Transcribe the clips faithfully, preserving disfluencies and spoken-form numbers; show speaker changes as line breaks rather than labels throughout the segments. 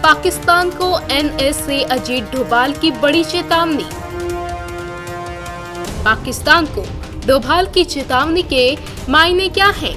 पाकिस्तान को N S से अजीत डोभाल की बड़ी चेतावनी। पाकिस्तान को डोभाल की चेतावनी के मायने क्या हैं?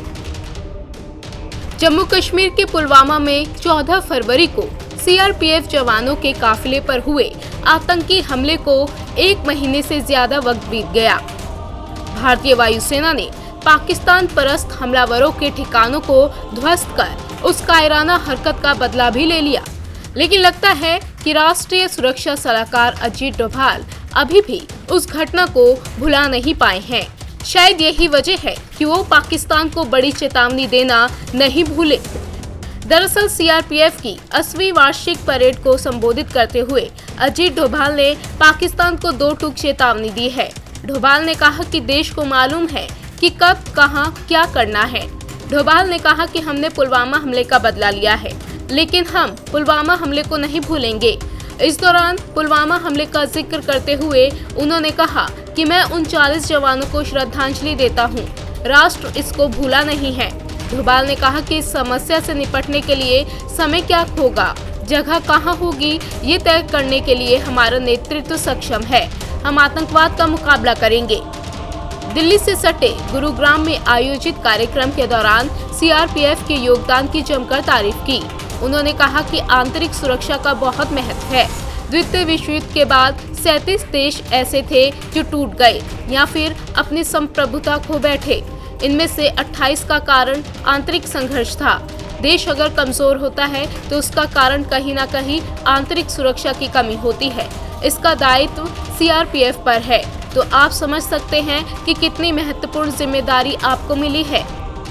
जम्मू कश्मीर के पुलवामा में चौदह फरवरी को सी आर पी एफ जवानों के काफिले पर हुए आतंकी हमले को एक महीने से ज्यादा वक्त बीत गया। भारतीय वायुसेना ने पाकिस्तान परस्त हमलावरों के ठिकानों को ध्वस्त कर उस कायराना हरकत का बदला भी ले लिया, लेकिन लगता है कि राष्ट्रीय सुरक्षा सलाहकार अजीत डोभाल अभी भी उस घटना को भुला नहीं पाए हैं। शायद यही वजह है कि वो पाकिस्तान को बड़ी चेतावनी देना नहीं भूले। दरअसल सी आर पी एफ की अस्वीं वार्षिक परेड को संबोधित करते हुए अजीत डोभाल ने पाकिस्तान को दो टूक चेतावनी दी है। डोभाल ने कहा कि देश को मालूम है कि कब कहां क्या करना है। डोभाल ने कहा कि हमने पुलवामा हमले का बदला लिया है, लेकिन हम पुलवामा हमले को नहीं भूलेंगे। इस दौरान पुलवामा हमले का जिक्र करते हुए उन्होंने कहा कि मैं उन चालीस जवानों को श्रद्धांजलि देता हूं, राष्ट्र इसको भूला नहीं है। डोभाल ने कहा कि इस समस्या से निपटने के लिए समय क्या होगा, जगह कहां होगी, ये तय करने के लिए हमारा नेतृत्व सक्षम है। हम आतंकवाद का मुकाबला करेंगे। दिल्ली से सटे गुरुग्राम में आयोजित कार्यक्रम के दौरान सी आर पी एफ के योगदान की जमकर तारीफ की। उन्होंने कहा कि आंतरिक सुरक्षा का बहुत महत्व है। द्वितीय विश्व युद्ध के बाद सैंतीस देश ऐसे थे जो टूट गए या फिर अपनी संप्रभुता खो बैठे। इनमें से अट्ठाईस का कारण आंतरिक संघर्ष था। देश अगर कमजोर होता है तो उसका कारण कहीं ना कहीं आंतरिक सुरक्षा की कमी होती है। इसका दायित्व सी आर पी एफ पर है। तो आप समझ सकते हैं कि कितनी महत्वपूर्ण जिम्मेदारी आपको मिली है।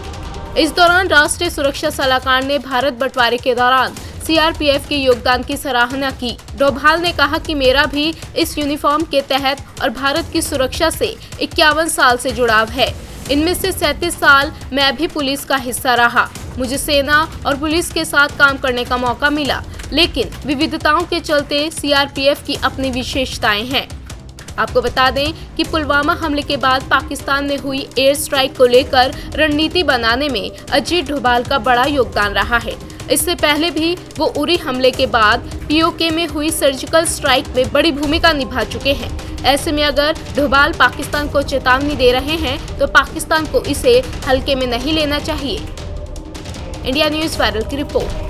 इस दौरान राष्ट्रीय सुरक्षा सलाहकार ने भारत बंटवारे के दौरान सी आर पी एफ के योगदान की सराहना की। डोभाल ने कहा कि मेरा भी इस यूनिफॉर्म के तहत और भारत की सुरक्षा से इक्यावन साल से जुड़ाव है। इनमें से सैंतीस साल मैं भी पुलिस का हिस्सा रहा। मुझे सेना और पुलिस के साथ काम करने का मौका मिला, लेकिन विविधताओं के चलते सी आर पी एफ की अपनी विशेषताएं हैं। आपको बता दें कि पुलवामा हमले के बाद पाकिस्तान में हुई एयर स्ट्राइक को लेकर रणनीति बनाने में अजीत डोभाल का बड़ा योगदान रहा है। इससे पहले भी वो उरी हमले के बाद पी ओ के में हुई सर्जिकल स्ट्राइक में बड़ी भूमिका निभा चुके हैं। ऐसे में अगर डोभाल पाकिस्तान को चेतावनी दे रहे हैं तो पाकिस्तान को इसे हल्के में नहीं लेना चाहिए। इंडिया न्यूज़ वायरल की रिपोर्ट।